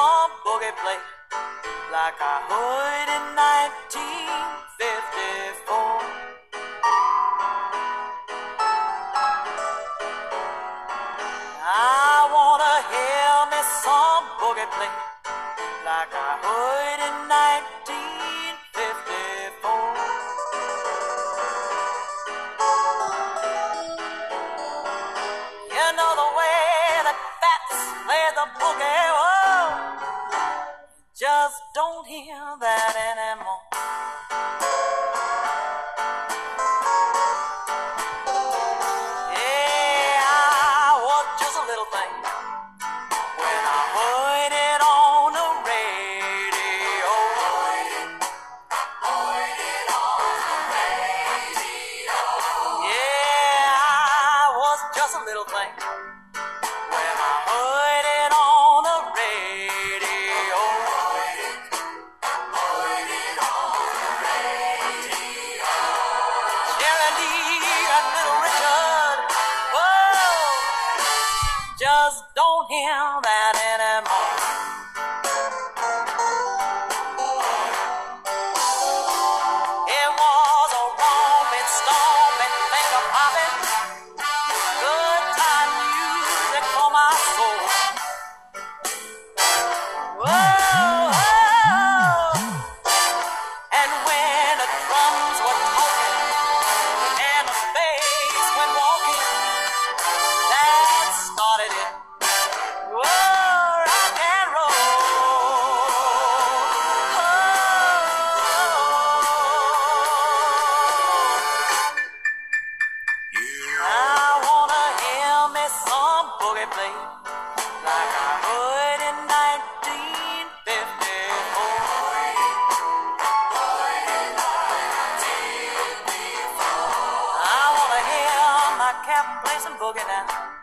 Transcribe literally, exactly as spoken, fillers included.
some boogie play like I heard in nineteen fifty-four. I wanna hear me some boogie play like I heard in nineteen fifty-four. You know the way that Fats play the boogie, oh, just don't hear that anymore. Yeah, I was just a little thing when I heard it on the radio. Heard it on the radio. Yeah, I was just a little thing when I heard it on the radio. Heard it on the radio. Jerry Lee and Little Richard, whoa, just don't hear that anymore. It was a romping, stomping, finger popping, good time music for my soul. Whoa, whoa. And when the drums were talking and the bass went walking, that started it. Whoa, rock and roll. Oh. I wanna hear me some boogie play like I heard in nineteen fifty-four. I wanna hear my cap play some boogie now.